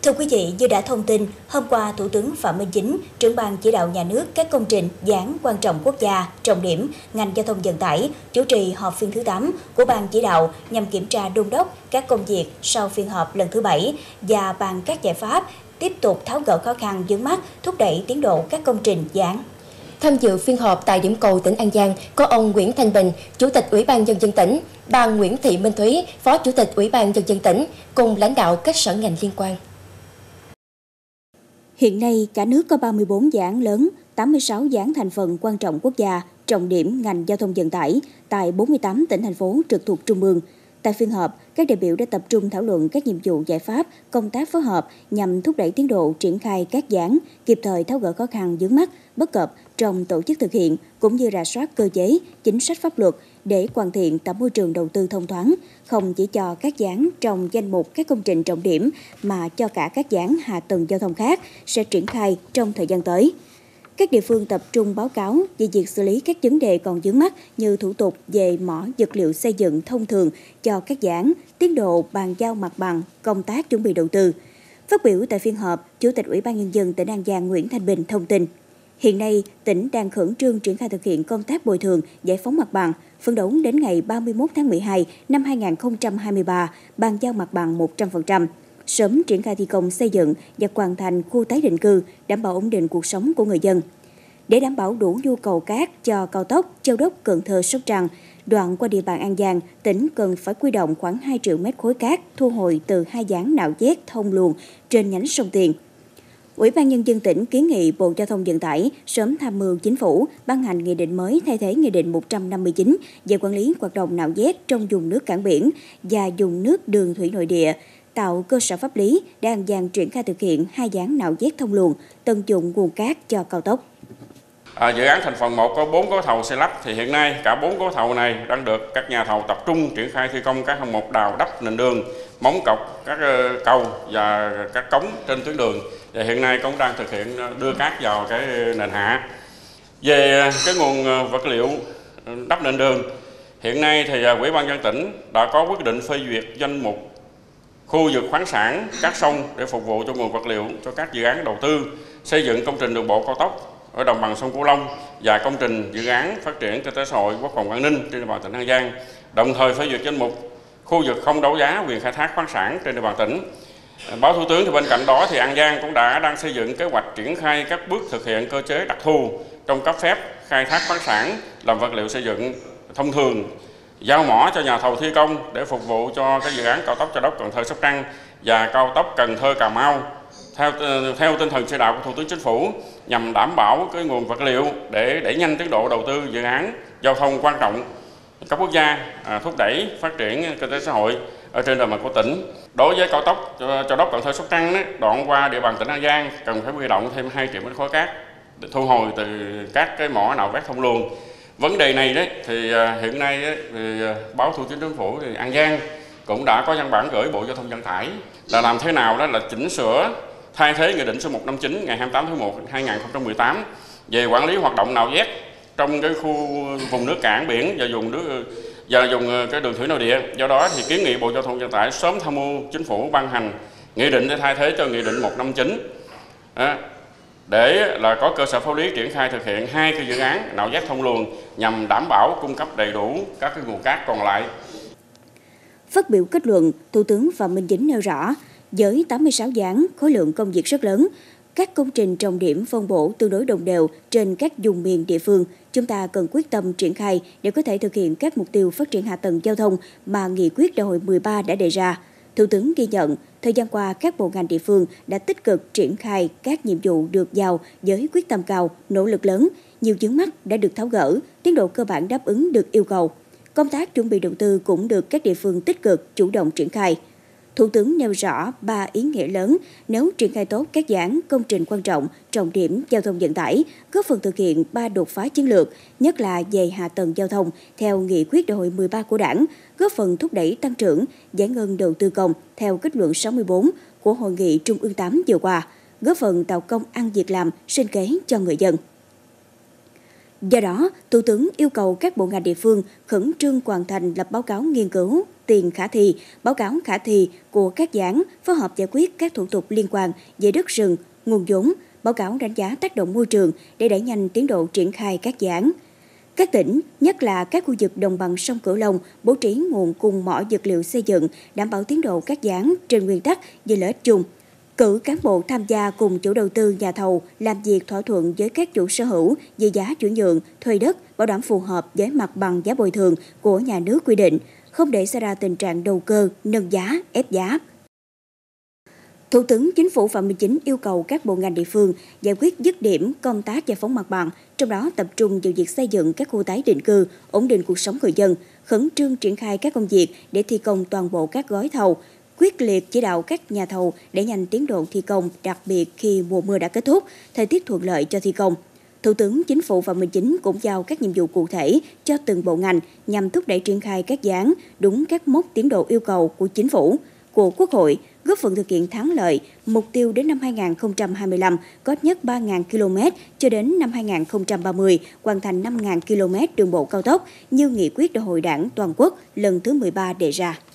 Thưa quý vị, như đã thông tin, hôm qua Thủ tướng Phạm Minh Chính, trưởng ban chỉ đạo nhà nước các công trình dự án quan trọng quốc gia, trọng điểm, ngành giao thông vận tải, chủ trì họp phiên thứ 8 của ban chỉ đạo nhằm kiểm tra đôn đốc các công việc sau phiên họp lần thứ 7 và bàn các giải pháp tiếp tục tháo gỡ khó khăn vướng mắc, thúc đẩy tiến độ các công trình dự án. Tham dự phiên họp tại điểm cầu tỉnh An Giang có ông Nguyễn Thanh Bình, Chủ tịch Ủy ban Nhân dân tỉnh, bà Nguyễn Thị Minh Thúy, Phó Chủ tịch Ủy ban Nhân dân tỉnh, cùng lãnh đạo các sở ngành liên quan. Hiện nay, cả nước có 34 dự án lớn, 86 dự án thành phần quan trọng quốc gia, trọng điểm ngành giao thông vận tải tại 48 tỉnh, thành phố trực thuộc Trung ương. Tại phiên họp, các đại biểu đã tập trung thảo luận các nhiệm vụ giải pháp, công tác phối hợp nhằm thúc đẩy tiến độ triển khai các dự án, kịp thời tháo gỡ khó khăn vướng mắc, bất cập trong tổ chức thực hiện, cũng như rà soát cơ chế, chính sách pháp luật để hoàn thiện tạo môi trường đầu tư thông thoáng, không chỉ cho các dự án trong danh mục các công trình trọng điểm mà cho cả các dự án hạ tầng giao thông khác sẽ triển khai trong thời gian tới. Các địa phương tập trung báo cáo về việc xử lý các vấn đề còn vướng mắc như thủ tục về mỏ vật liệu xây dựng thông thường cho các dự án, tiến độ bàn giao mặt bằng, công tác chuẩn bị đầu tư. Phát biểu tại phiên họp, Chủ tịch Ủy ban Nhân dân tỉnh An Giang Nguyễn Thanh Bình thông tin, hiện nay tỉnh đang khẩn trương triển khai thực hiện công tác bồi thường, giải phóng mặt bằng, phấn đấu đến ngày 31 tháng 12 năm 2023 bàn giao mặt bằng 100%. Sớm triển khai thi công xây dựng và hoàn thành khu tái định cư, đảm bảo ổn định cuộc sống của người dân. Để đảm bảo đủ nhu cầu cát cho cao tốc Châu Đốc - Cần Thơ - Sóc Trăng, đoạn qua địa bàn An Giang, tỉnh cần phải huy động khoảng 2 triệu mét khối cát thu hồi từ 2 dự án nạo vét thông luồng trên nhánh sông Tiền. Ủy ban Nhân dân tỉnh kiến nghị Bộ Giao thông Vận tải sớm tham mưu Chính phủ ban hành nghị định mới thay thế Nghị định 159 về quản lý hoạt động nạo vét trong vùng nước cảng biển và vùng nước đường thủy nội địa, tạo cơ sở pháp lý để An Giang triển khai thực hiện 2 dự án nạo vét thông luồng, tận dụng nguồn cát cho cao tốc. Dự án thành phần 1 có 4 gói thầu xây lắp, thì hiện nay cả 4 gói thầu này đang được các nhà thầu tập trung triển khai thi công các hạng mục đào đắp nền đường, móng cọc, các cầu và các cống trên tuyến đường. Và hiện nay cũng đang thực hiện đưa cát vào cái nền hạ. Về cái nguồn vật liệu đắp nền đường, hiện nay thì Ủy ban nhân dân tỉnh đã có quyết định phê duyệt danh mục khu vực khoáng sản, các sông để phục vụ cho nguồn vật liệu cho các dự án đầu tư xây dựng công trình đường bộ cao tốc ở đồng bằng sông Cửu Long và công trình dự án phát triển kinh tế xã hội, quốc phòng an ninh trên địa bàn tỉnh An Giang, đồng thời phê duyệt danh mục khu vực không đấu giá quyền khai thác khoáng sản trên địa bàn tỉnh. Báo Thủ tướng thì bên cạnh đó thì An Giang cũng đang xây dựng kế hoạch triển khai các bước thực hiện cơ chế đặc thù trong cấp phép khai thác khoáng sản làm vật liệu xây dựng thông thường, giao mỏ cho nhà thầu thi công để phục vụ cho các dự án cao tốc Châu Đốc - Cần Thơ - Sóc Trăng và cao tốc Cần Thơ - Cà Mau theo tinh thần chỉ đạo của Thủ tướng Chính phủ, nhằm đảm bảo cái nguồn vật liệu để đẩy nhanh tiến độ đầu tư dự án giao thông quan trọng cấp quốc gia, thúc đẩy phát triển kinh tế xã hội ở trên địa bàn của tỉnh. Đối với cao tốc Châu Đốc - Cần Thơ - Sóc Trăng đoạn qua địa bàn tỉnh An Giang cần phải huy động thêm 2 triệu mét khối cát để thu hồi từ các cái mỏ nạo vét thông luồng. Vấn đề này thì hiện nay thì báo Thủ tướng Chính phủ thì An Giang cũng đã có văn bản gửi Bộ Giao thông Vận tải là làm thế nào đó là chỉnh sửa thay thế Nghị định số 159 ngày 28 tháng 1 2018 về quản lý hoạt động nạo vét trong cái khu vùng nước cảng biển và dùng cái đường thủy nội địa. Do đó thì kiến nghị Bộ Giao thông Vận tải sớm tham mưu Chính phủ ban hành nghị định để thay thế cho Nghị định 159 để là có cơ sở pháp lý triển khai thực hiện 2 cái dự án nạo vét thông luồng nhằm đảm bảo cung cấp đầy đủ các cái nguồn cát còn lại. Phát biểu kết luận, Thủ tướng Phạm Minh Chính nêu rõ, với 86 dự án, khối lượng công việc rất lớn, các công trình trọng điểm phân bổ tương đối đồng đều trên các vùng miền địa phương, chúng ta cần quyết tâm triển khai để có thể thực hiện các mục tiêu phát triển hạ tầng giao thông mà Nghị quyết Đại hội 13 đã đề ra. Thủ tướng ghi nhận, thời gian qua các bộ ngành địa phương đã tích cực triển khai các nhiệm vụ được giao với quyết tâm cao, nỗ lực lớn, nhiều vướng mắc đã được tháo gỡ, tiến độ cơ bản đáp ứng được yêu cầu. Công tác chuẩn bị đầu tư cũng được các địa phương tích cực chủ động triển khai. Thủ tướng nêu rõ 3 ý nghĩa lớn nếu triển khai tốt các dự án công trình quan trọng, trọng điểm giao thông vận tải, góp phần thực hiện 3 đột phá chiến lược, nhất là về hạ tầng giao thông theo Nghị quyết Đại hội 13 của Đảng, góp phần thúc đẩy tăng trưởng, giải ngân đầu tư công theo kết luận 64 của Hội nghị Trung ương 8 vừa qua, góp phần tạo công ăn việc làm, sinh kế cho người dân. Do đó, Thủ tướng yêu cầu các bộ ngành địa phương khẩn trương hoàn thành lập báo cáo nghiên cứu, tiền khả thi, báo cáo khả thi của các dự án, phối hợp giải quyết các thủ tục liên quan về đất rừng, nguồn vốn, báo cáo đánh giá tác động môi trường để đẩy nhanh tiến độ triển khai các dự án. Các tỉnh, nhất là các khu vực đồng bằng sông Cửu Long, bố trí nguồn cung mỏ vật liệu xây dựng, đảm bảo tiến độ các dự án trên nguyên tắc vì lợi ích chung. Cử cán bộ tham gia cùng chủ đầu tư nhà thầu làm việc thỏa thuận với các chủ sở hữu về giá chuyển nhượng, thuê đất, bảo đảm phù hợp với mặt bằng giá bồi thường của nhà nước quy định, không để xảy ra tình trạng đầu cơ, nâng giá, ép giá. Thủ tướng Chính phủ Phạm Minh Chính yêu cầu các bộ ngành địa phương giải quyết dứt điểm công tác giải phóng mặt bằng, trong đó tập trung vào việc xây dựng các khu tái định cư, ổn định cuộc sống người dân, khẩn trương triển khai các công việc để thi công toàn bộ các gói thầu, quyết liệt chỉ đạo các nhà thầu để nhanh tiến độ thi công, đặc biệt khi mùa mưa đã kết thúc, thời tiết thuận lợi cho thi công. Thủ tướng Chính phủ Phạm Minh Chính cũng giao các nhiệm vụ cụ thể cho từng bộ ngành nhằm thúc đẩy triển khai các dự án đúng các mốc tiến độ yêu cầu của Chính phủ, của Quốc hội, góp phần thực hiện thắng lợi mục tiêu đến năm 2025 có ít nhất 3.000 km cho đến năm 2030 hoàn thành 5.000 km đường bộ cao tốc như nghị quyết Đại hội Đảng toàn quốc lần thứ 13 đề ra.